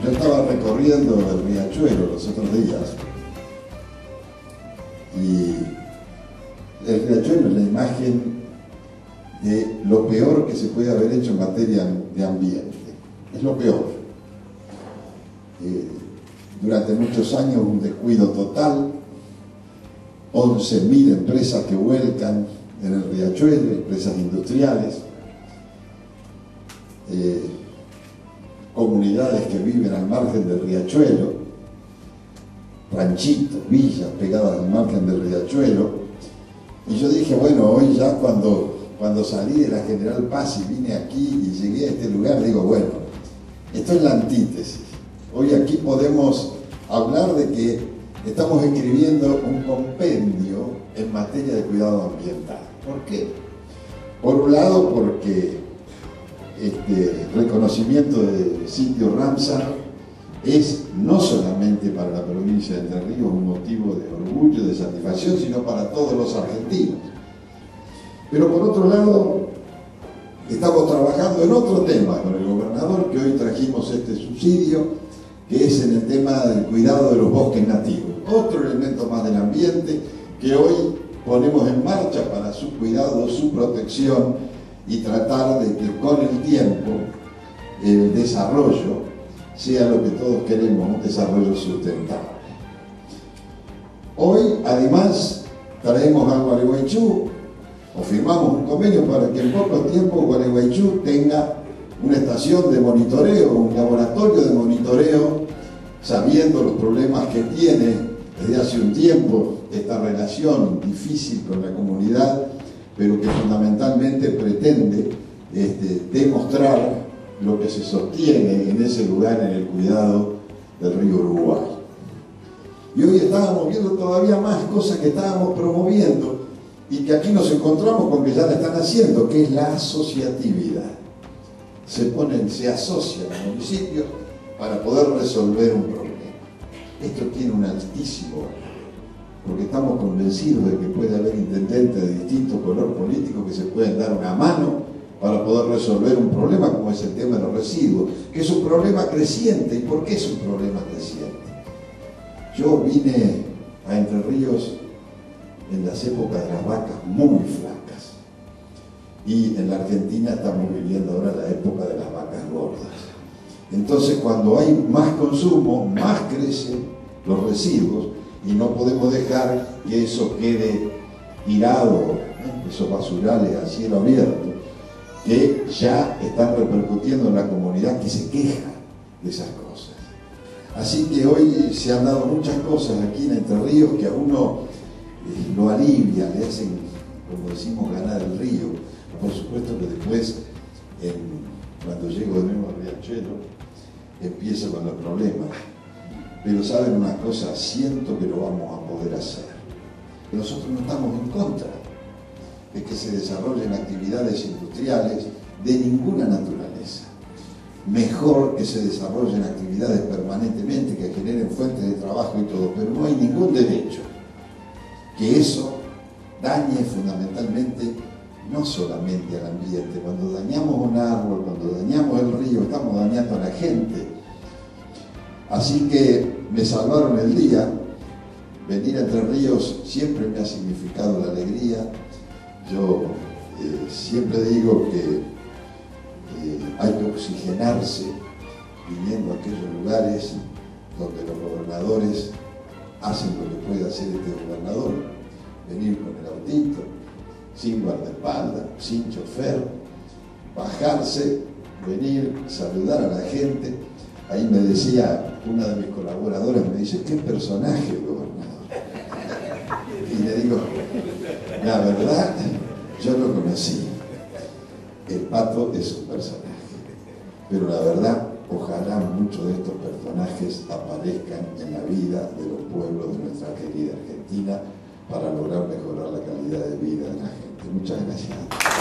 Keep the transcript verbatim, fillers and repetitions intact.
Yo estaba recorriendo el Riachuelo los otros días y el Riachuelo es la imagen de lo peor que se puede haber hecho en materia de ambiente. Es lo peor. Eh, durante muchos años un descuido total, once mil empresas que vuelcan en el Riachuelo, empresas industriales, eh, comunidades que viven al margen del Riachuelo, ranchitos, villas pegadas al margen del Riachuelo. Y yo dije, bueno, hoy ya cuando, cuando salí de la General Paz y vine aquí y llegué a este lugar, digo, bueno, esto es la antítesis. Hoy aquí podemos hablar de que estamos escribiendo un compendio en materia de cuidado ambiental. ¿Por qué? Por un lado, porque este reconocimiento del sitio Ramsar es no solamente para la provincia de Entre Ríos un motivo de orgullo, de satisfacción, sino para todos los argentinos. Pero por otro lado, estamos trabajando en otro tema con el gobernador, que hoy trajimos este subsidio, que es en el tema del cuidado de los bosques nativos. Otro elemento más del ambiente que hoy ponemos en marcha para su cuidado, su protección y tratar de que con el tiempo el desarrollo sea lo que todos queremos, un desarrollo sustentable. Hoy, además, traemos a Gualeguaychú, o firmamos un convenio para que en poco tiempo Gualeguaychú tenga una estación de monitoreo, un laboratorio de monitoreo, sabiendo los problemas que tiene desde hace un tiempo esta relación difícil con la comunidad, pero que fundamentalmente pretende este, demostrar lo que se sostiene en ese lugar en el cuidado del río Uruguay. Y hoy estábamos viendo todavía más cosas que estábamos promoviendo y que aquí nos encontramos con que ya la están haciendo, que es la asociatividad. Se ponen, se asocian a municipios para poder resolver un problema. Esto tiene un altísimo valor, porque estamos convencidos de que puede haber intendentes de distinto color político que se pueden dar una mano para poder resolver un problema como es el tema de los residuos, que es un problema creciente. ¿Y por qué es un problema creciente? Yo vine a Entre Ríos en las épocas de las vacas muy flacas, y en la Argentina estamos viviendo ahora la época de las vacas gordas. Entonces, cuando hay más consumo, más crecen los residuos, y no podemos dejar que eso quede tirado, ¿eh? Esos basurales a cielo abierto, que ya están repercutiendo en la comunidad que se queja de esas cosas. Así que hoy se han dado muchas cosas aquí en Entre Ríos que a uno eh, lo alivia, le hacen, como decimos, ganar el río. Por supuesto que después, en, cuando llego de nuevo al Riachuelo, empiezo con los problemas. Pero saben una cosa, siento que lo vamos a poder hacer. Nosotros no estamos en contra de que se desarrollen actividades industriales de ninguna naturaleza. Mejor que se desarrollen actividades permanentemente, que generen fuentes de trabajo y todo, pero no hay ningún derecho que eso dañe fundamentalmente no solamente al ambiente. Cuando dañamos un árbol, cuando dañamos el río, estamos dañando a la gente. Así que me salvaron el día. Venir a Entre Ríos siempre me ha significado la alegría. Yo eh, siempre digo que eh, hay que oxigenarse viviendo a aquellos lugares donde los gobernadores hacen lo que puede hacer este gobernador: venir con el autito, sin guardaespaldas, sin chofer, bajarse, venir, saludar a la gente. Ahí me decía una de mis colaboradoras, me dice, ¿qué personaje el gobernador? Y le digo, la verdad, yo lo conocí. El Pato es un personaje, pero la verdad, ojalá muchos de estos personajes aparezcan en la vida de los pueblos de nuestra querida Argentina para lograr mejorar la calidad de vida de la gente. Muchas gracias.